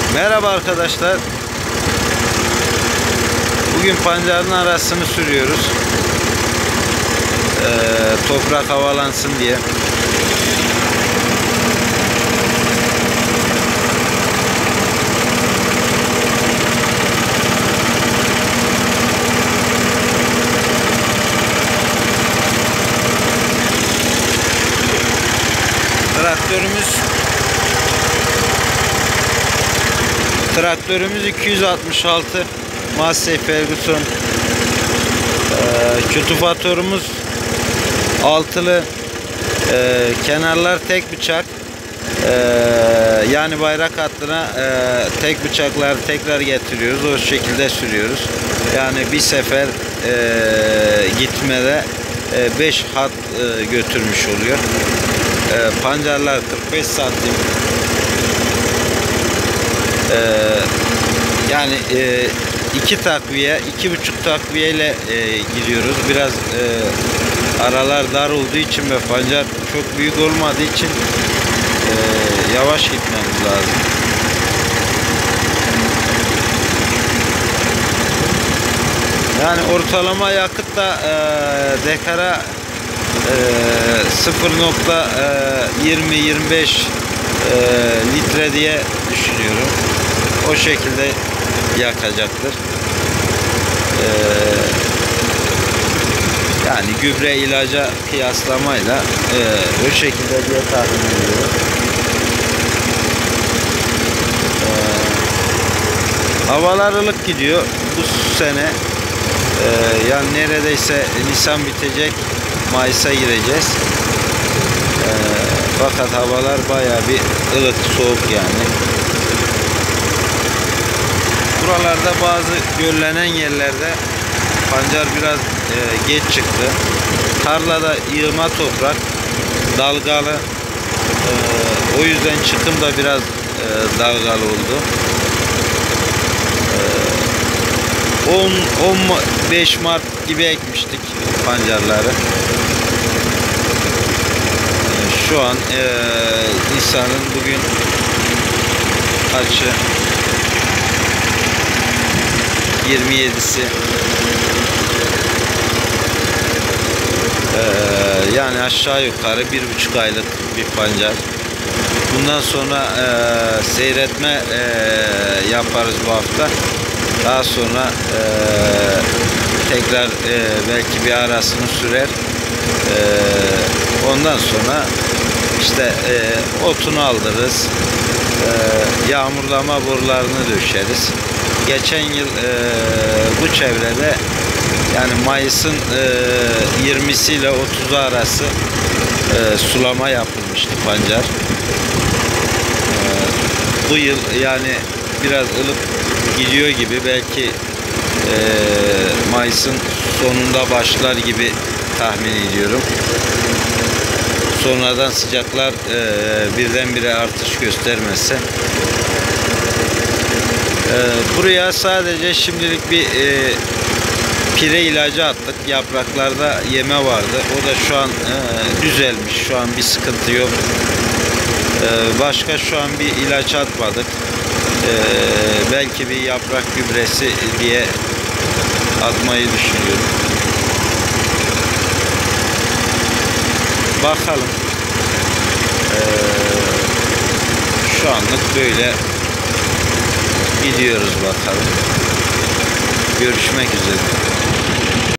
Merhaba arkadaşlar. Bugün pancarın arasını sürüyoruz. Toprak havalansın diye. Traktörümüz 266 Massey Ferguson. Kültivatörümüz altılı. Kenarlar tek bıçak. Yani bayrak hattına tek bıçakları tekrar getiriyoruz. O şekilde sürüyoruz. Yani bir sefer gitmede 5 hat götürmüş oluyor. Pancarlar 45 santim. Yani 2 takviye, 2,5 takviye ile gidiyoruz. Biraz aralar dar olduğu için ve pancar çok büyük olmadığı için yavaş gitmemiz lazım. Yani ortalama yakıt da dekara 0,20-25 litre diye düşünüyorum. O şekilde yakacaktır. Yani gübre ilaca kıyaslamayla o şekilde diye tahmin ediyorum. Havalar ılık gidiyor bu sene. Yani neredeyse Nisan bitecek, Mayıs'a gireceğiz. Fakat havalar bayağı bir ılık, soğuk yani. Buralarda bazı göllenen yerlerde pancar biraz geç çıktı. Tarlada yığma toprak, dalgalı. O yüzden çıkım da biraz dalgalı oldu. 15 Mart gibi ekmiştik pancarları. Şu an Nisan'ın bugün kaçı? 27'si. Yani aşağı yukarı 1,5 aylık bir pancar. Bundan sonra seyretme yaparız bu hafta. Daha sonra tekrar belki bir arasını sürer. Ondan sonra işte otunu aldırırız. Yağmurlama borularını döşeriz. Geçen yıl bu çevrede yani Mayıs'ın 20'si ile 30'u arası sulama yapılmıştı pancar. Bu yıl yani biraz ılık gidiyor gibi, belki Mayıs'ın sonunda başlar gibi tahmin ediyorum. Sonradan sıcaklar birdenbire artış göstermezse. Buraya sadece şimdilik bir pire ilacı attık. Yapraklarda yeme vardı. O da şu an düzelmiş. Şu an bir sıkıntı yok. Başka şu an bir ilaç atmadık. Belki bir yaprak gübresi diye atmayı düşünüyorum. Bakalım. Şu anlık böyle gidiyoruz bakalım. Görüşmek üzere.